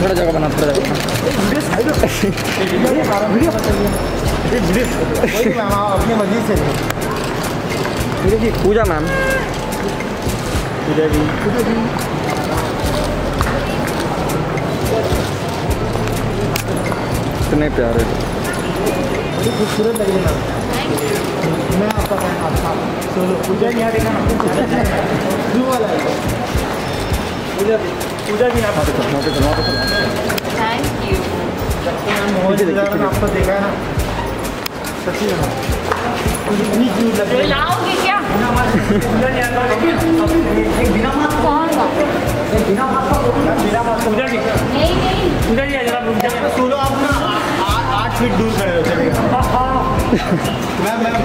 थोड़ा जगह बना, थोड़ा जगह अपनी मर्जी से पूजा मैम, पूजा जी, पूजा जी इतने प्यारे, बड़ी खूबसूरत लग रही है। मैं आपका फैन, आपका चलो पूजा जी यहाँ देखना ब्लू वाला है। पूजा जी, पूजा जी आप थैंक यू। आपको देखा है ना, सच्ची में इतनी क्यूट लग रही है। लाओगे क्या? बिना मास्क कौन सा? बिना मास्क पूजा जी, नहीं नहीं, पूजा जी जरा रुक जाए, सोलो आप ना 8 फीट दूर खड़े हो चलेगा। मैम मैम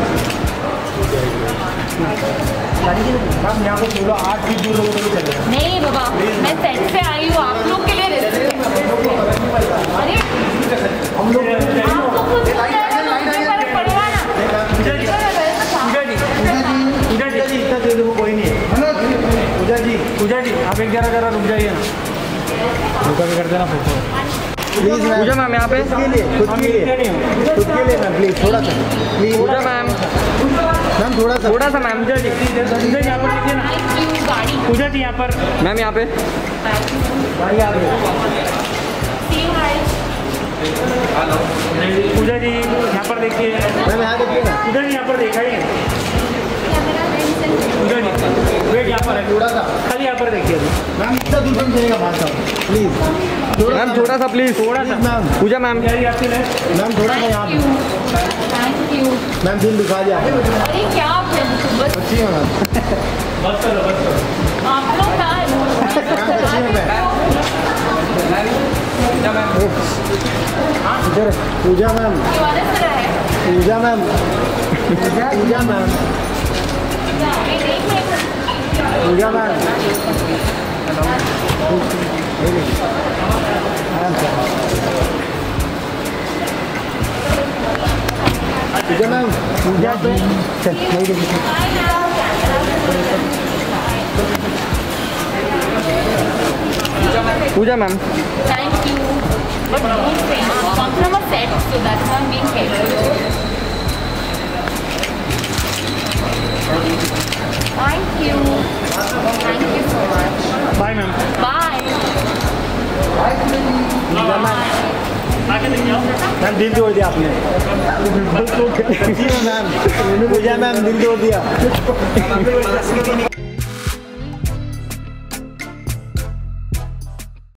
यहाँ पे सोलो 8 फीट दूर लोगों को चलेगा। नहीं बाबा, मैं सेट से आई हूँ, आप लोग के लिए रिस्क है। अरे हम लोग आपको खुद को पड़वा ना। पूजा जी इतना दे दो, कोई नहीं है। पूजा जी आप एक जरा रुक जाइए ना, रुका भी कर देना फोटो प्लीज। पूजा मैम यहाँ पे खुद के लिए मैम प्लीज, थोड़ा सा प्लीज। पूजा मैम, मैम थोड़ा सा मैम, पूजा जी यहाँ पर देखिए ना, थैंक यू गाड़ी। पूजा जी यहाँ पर मैम यहाँ पे गाड़ी आ गई। सी हाय। पूजा जी यहाँ पर देखिए, मैम यहाँ देखिए ना, पूजा जी यहाँ पर देखा ही है। पूजा जी वेट यहाँ पर है, थोड़ा सा खाली यहाँ पर देखिए। मैम इतना दूर में चलेगा भाई साहब प्लीज, मैम थोड़ा सा प्लीज, थोड़ा सा मैम। पूजा मैम, मैम थोड़ा सा यहाँ थैंक यू। मैम दिल दिखा दिया। अरे क्या बस अच्छी है मैम, बस करो आप लोग का इधर Pooja ma'am, Pooja ma'am, Pooja ma'am, Pooja ma'am, Pooja ma'am, Pooja पे चल नहीं देखिए। Pooja ma'am, thank you. But don't say come from a set, so that's why I'm being careful. Thank you so much. Bye ma'am. Bye. Ma'am दिल तोड़ दिया आपने। मैम पूजा मैम दिल तोड़ दिया।